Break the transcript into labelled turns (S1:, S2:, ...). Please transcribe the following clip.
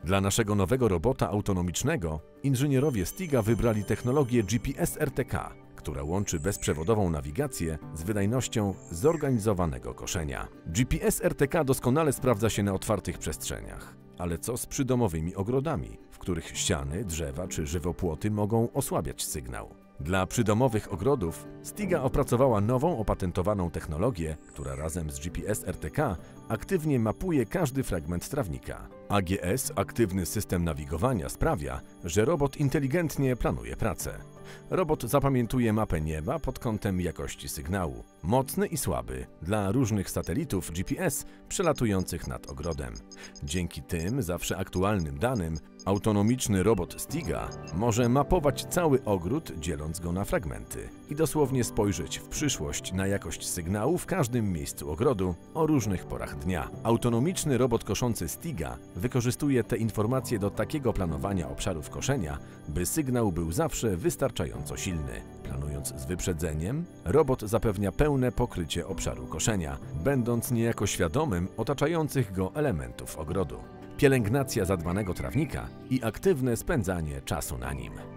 S1: Dla naszego nowego robota autonomicznego inżynierowie Stiga wybrali technologię GPS-RTK, która łączy bezprzewodową nawigację z wydajnością zorganizowanego koszenia. GPS-RTK doskonale sprawdza się na otwartych przestrzeniach. Ale co z przydomowymi ogrodami, w których ściany, drzewa czy żywopłoty mogą osłabiać sygnał? Dla przydomowych ogrodów Stiga opracowała nową opatentowaną technologię, która razem z GPS-RTK aktywnie mapuje każdy fragment trawnika. AGS, aktywny system nawigowania, sprawia, że robot inteligentnie planuje pracę. Robot zapamiętuje mapę nieba pod kątem jakości sygnału, mocny i słaby, dla różnych satelitów GPS przelatujących nad ogrodem. Dzięki tym zawsze aktualnym danym autonomiczny robot Stiga może mapować cały ogród, dzieląc go na fragmenty i dosłownie spojrzeć w przyszłość na jakość sygnału w każdym miejscu ogrodu o różnych porach dnia. Autonomiczny robot koszący Stiga wykorzystuje te informacje do takiego planowania obszarów koszenia, by sygnał był zawsze wystarczająco silny. Planując z wyprzedzeniem, robot zapewnia pełne pokrycie obszaru koszenia, będąc niejako świadomym otaczających go elementów ogrodu. Pielęgnacja zadbanego trawnika i aktywne spędzanie czasu na nim.